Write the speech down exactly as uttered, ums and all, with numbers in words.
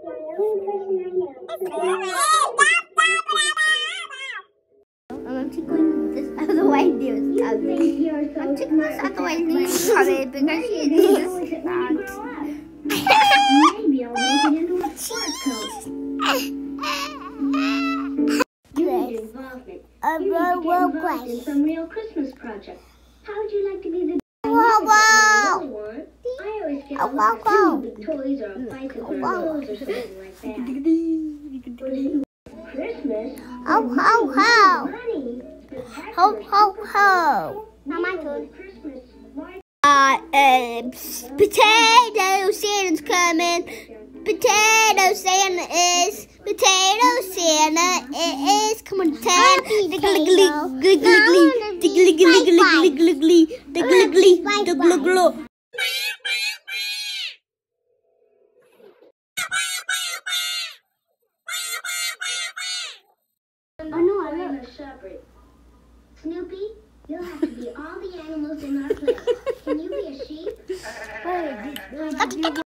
I'm tickling this other white dude's coming. I'm tickling this other white dude's coming because she needs this box. Maybe I'll make it into a sport coat. You need involvement. You need to get involved in some real Christmas project. How would you like to be the Whoa, whoa! I really want? I always get a lot of big toys or a bicycle or clothes or something like that. Christmas? Ho, ho, ho! Money. Ho, ho, ho! Not my turn. Uh, uh, potato Santa's coming. Potato Santa is. Potato Santa is. Come on, ten. Diggly, diggly, diggly, diggly, diggly, diggly, diggly, diggly. Oh no, I'm a shepherd. Snoopy, you'll have to be all the animals in our play.